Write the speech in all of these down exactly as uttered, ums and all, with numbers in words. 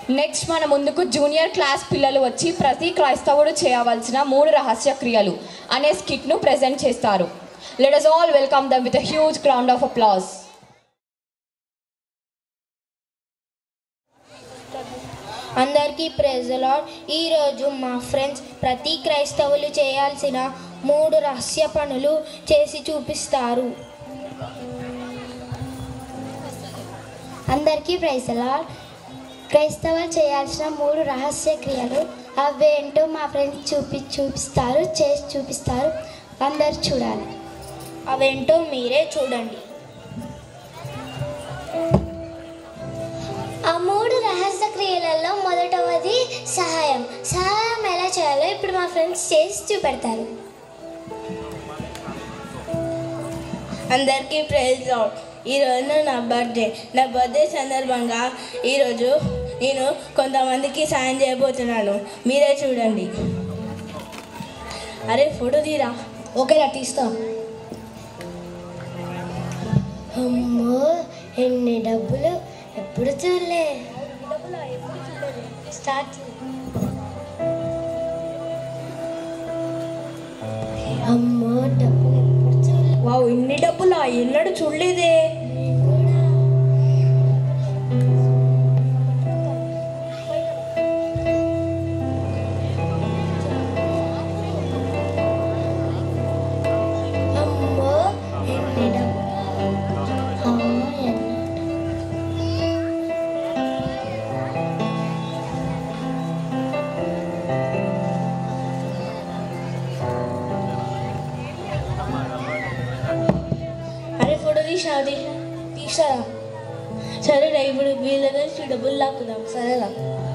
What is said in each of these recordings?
Next మన ముందుకు junior class పిల్లలు వచ్చి ప్రతి క్రైస్తవుడు చేయవలసిన మూడు రహస్య క్రియలు అనే స్కిట్ను ప్రెజెంట్ చేస్తారు. Let us all welcome them with a huge round of applause. అందరికీ ప్రైజ్ ది లార్డ్. ఈరోజు మా ఫ్రెండ్స్ ప్రతి క్రైస్తవులు చేయాల్సిన మూడు రహస్య పనులు చేసి చూపిస్తారు. అందరికీ ప్రైజ్ ది లార్డ్. క్రైస్తవులు చేయాల్సిన మూడు రహస్య క్రియలు అవేంటో మా ఫ్రెండ్స్ చూపి చూపిస్తారు చేసి చూపిస్తారు. అందరు చూడాలి. అవేంటో మీరే చూడండి. ఆ మూడు రహస్య క్రియలలో మొదటవది సహాయం. సహాయం ఎలా చేయాలో ఇప్పుడు మా ఫ్రెండ్స్ చేసి చూపెడతారు. అందరికీ ప్రైజ్ ది లార్డ్. ఈరోజు నా బర్త్డే నా బర్త్డే సందర్భంగా ఈరోజు నేను కొంతమందికి సాయం చేయబోతున్నాను. మీరే చూడండి. అరే ఫోటో తీరా. ఓకేనా, తీస్తా. అమ్మో ఎన్ని డబ్బులు, ఎప్పుడు చూడలే. స్టార్ట్. అమ్మో డబ్బులు ఎప్పుడు చూడలే. వావ్, ఇన్ని డబ్బులా ఎన్నడూ చూడలేదే. అమ్మో ఎన్ని డబ్బులు. అరే ఫోటో తీసా తీసారా? సరేరా, ఇప్పుడు వీళ్ళ దగ్గర డబ్బులు లాక్కుదాం. సరేరా.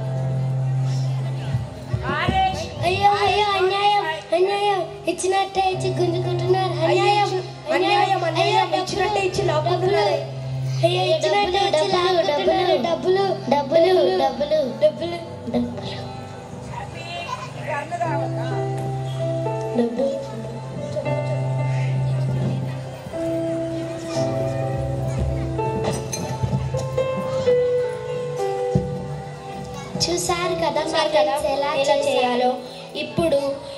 అయ్యో అయ్యో అన్యాయం అన్యాయం, ఇచ్చినట్టే ఇచ్చి గుంజుకుంటున్నారు. అన్యాయం అన్యాయం అన్యాయం, ఇచ్చినట్టే ఇచ్చి లాక్కుంటున్నారు. అయ్యో ఇచ్చినట్టే ఇచ్చి లాక్కుంటున్నారు. డబ్బులు డబ్బులు డబ్బులు డబ్బులు డబ్బులు. చూసారు కదా చూసారు కదా ఎలా ఎలా చేయాలో. ఇప్పుడు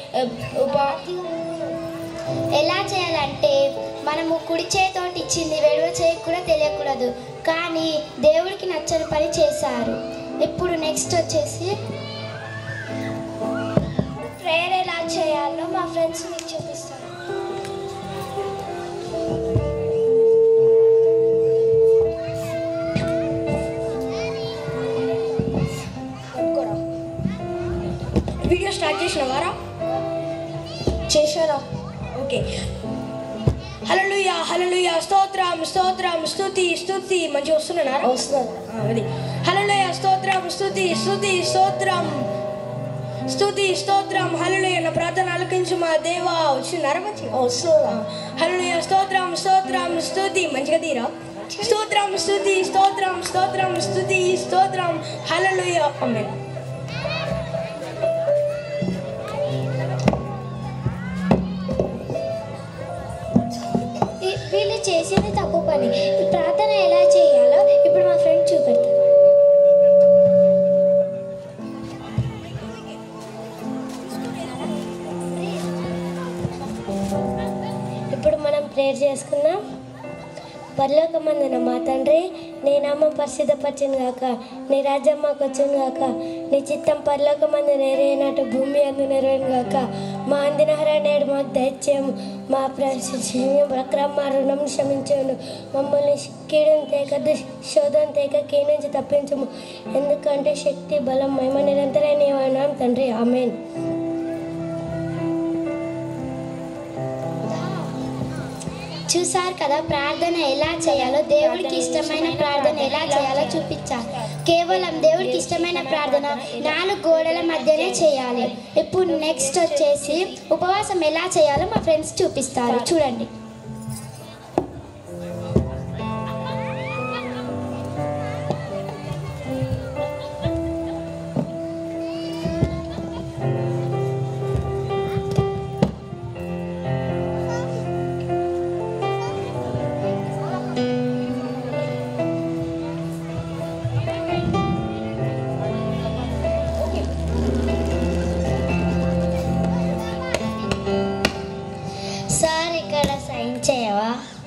ఎలా చేయాలంటే మనము కుడి చేతోటి ఇచ్చింది వెడవ చేయి కూడా తెలియకూడదు, కానీ దేవుడికి నచ్చని పని చేశారు. ఇప్పుడు నెక్స్ట్ వచ్చేసి ప్రేయర్ ఎలా చేయాలో మా ఫ్రెండ్స్ మీకు చూపిస్తారు. వీడియో స్టార్ట్ చేసినవారా? చేశారా? ఓకే. హల్లెలూయా హల్లెలూయా, స్తోత్రం స్తోత్రం స్తుతి స్తుతి. మంచిగా వస్తున్నారా? వస్తున్నారు. అది హల్లెలూయా స్తోత్రం స్తుతి స్తుతి స్తోత్రం స్తుతి స్తోత్రం. హల్లెలూయా, నా ప్రార్థన ఆలకించు మా దేవా. వచ్చినారా? మంచిగా వస్తుందా? హల్లెలూయా స్తోత్రం స్తోత్రం స్తుతి. మంచిగా తీరా. స్తోత్రం స్తుతి స్తోత్రం స్తోత్రం స్తుతి స్తోత్రం. హల్లెలూయా. ఆమేన్. వీళ్ళు చేసేది తప్పు పని. ఈ ప్రార్థన ఎలా చేయాలో ఇప్పుడు మా ఫ్రెండ్ చూపెడతారు. ఇప్పుడు మనం ప్రేయర్ చేసుకున్నాం. పరలోకమందున మా తండ్రి, నీ నామం పరిశుద్ధపరచును గాక, నీ రాజ్యం మాకు వచ్చును గాక, నీ చిత్తం పరలోకమందు నెరవేరినట్టు భూమి అందు నెరవేరును గాక. మా అందినహర నేడు మాకు దయచేయము, మా ప్రక్రమ రుణం క్షమించను, మమ్మల్ని కీడును తేక శోధన తేక కీ నుంచి తప్పించము, ఎందుకంటే శక్తి బలం మహిమ నిరంతరం నీవైనాం తండ్రి. ఆమేన్. చూసారు కదా ప్రార్థన ఎలా చేయాలో, దేవుడికి ఇష్టమైన ప్రార్థన ఎలా చేయాలో చూపించారు. కేవలం దేవుడికి ఇష్టమైన ప్రార్థన నాలుగు గోడల మధ్యనే చేయాలి. ఇప్పుడు నెక్స్ట్ వచ్చేసి ఉపవాసం ఎలా చేయాలో మా ఫ్రెండ్స్ చూపిస్తారు. చూడండి.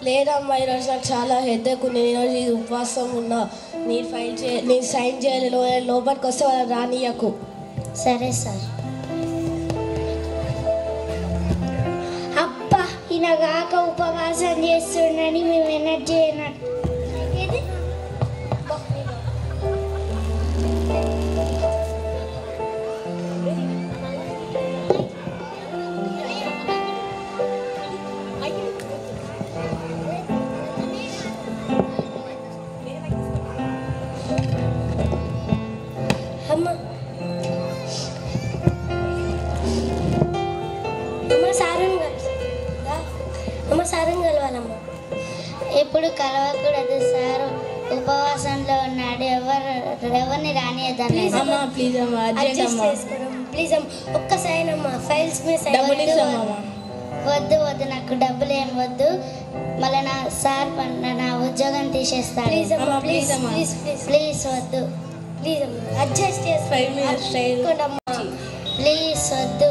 లేదమ్మా ఈరోజు నాకు చాలా హెడ్ఏక్ ఉంది. ఈరోజు ఇది ఉపవాసం ఉన్నా. నేను ఫైల్ చే నేను సైన్ చేయాలి. లోపలికి వస్తే వాళ్ళని రానియకు. సరే సార్. అబ్బా ఈయన కాక ఉపవాసం చేస్తుండని మేము ఎనర్జీ అయినట్టు. అమ్మ అమ్మ సారుని అమ్మ సారుని కలవాలమ్మ. ఎప్పుడు కలవకూడదు సార్, ఉపవాసంలో ఉన్నాడు, ఎవరు ఎవరిని రానియద్దని. అమ్మా ప్లీజ్ అమ్మా అర్జెంట్ అమ్మా ప్లీజ్ అమ్మ ఒక్కసారి అమ్మ ఫైల్స్ మీద డబ్బులు ఇస్తామమ్మా. వద్దు వద్దు నాకు డబ్బులు ఏం వద్దు, మళ్ళీ నా సార్ పన్న నా ఉద్యోగం తీసేస్తాడు. ప్లీజ్ అమ్మ అమ్మా, ప్లీజ్ please అమ్మ. ప్లీజ్ ప్లీజ్ ప్లీజ్ వద్దు, ప్లీజ్ అమ్మ అడ్జస్ట్ చేసి ఫైవ్ మినిట్స్ టైం. ప్లీజ్ వద్దు.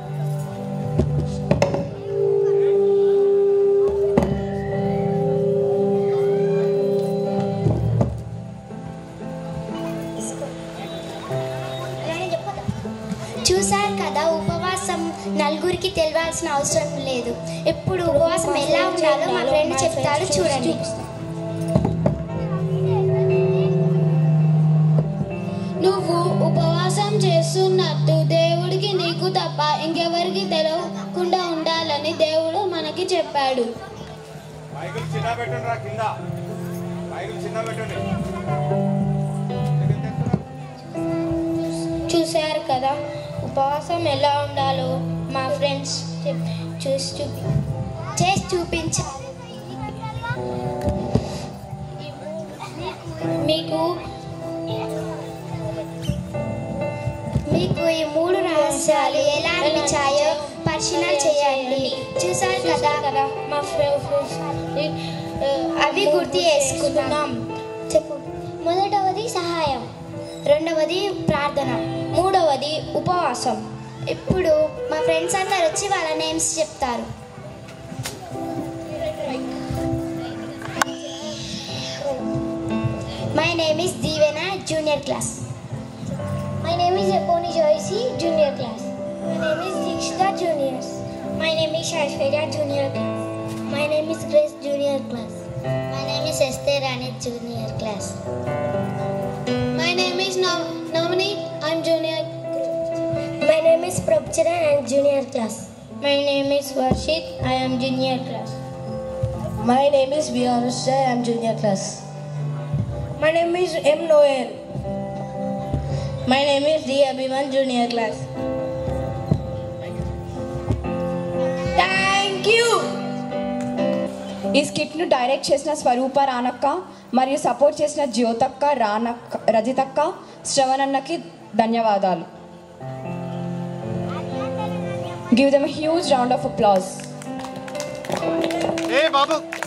చూసారు కదా, ఉపవాసం నలుగురికి తెలియాల్సిన అవసరం లేదు. ఇప్పుడు ఉపవాసం ఎలా ఉండాలో మా ఫ్రెండ్ చెప్తాడు, చూడండి. నువ్వు ఉపవాసం చేస్తున్నట్టు దేవుడికి నీకు తప్ప ఇంకెవరికి తెలియకుండా ఉండాలని దేవుడు మనకి చెప్పాడు. చూసారు కదా ఉపవాసం ఎలా ఉండాలో మా ఫ్రెండ్స్ చూసి చూపి చేసి చూపించాలి. మీకు మీకు ఈ మూడు రహస్యాలు ఎలా అనిపించాయో పరిశీలన చేయండి. చూసారు కదా, కదా మా ఫ్రెండ్స్ అవి గుర్తు చేసుకుందాం. చెప్పు. మొదటవది సహాయం, రెండవది ప్రార్థన, మూడవది ఉపవాసం. ఇప్పుడు మా ఫ్రెండ్స్ అందరు వచ్చి వాళ్ళ నేమ్స్ చెప్తారు. My name is Deevena, junior class. My name is Eponi Joyce, junior class. My name is Dikshita, juniors. My name is Shashveria, junior class. My name is Grace, junior class. My name is Esther Anit, junior class. My name is Navani, I'm junior. My name is Prabcharan, I am junior class. My name is Varshit, I am junior class. My name is Beyonce, I am junior class. My name is M. Noel. My name is D. Abhiman, junior class. Thank you. ఈ స్కిట్ను direct చేసిన స్వరూప రానక్క మరియు support చేసిన జ్యోతక్క, రానక్క, రజితక్క, శ్రవణన్నకి ధన్యవాదాలు. Give them a huge round of applause. ఏ బాబు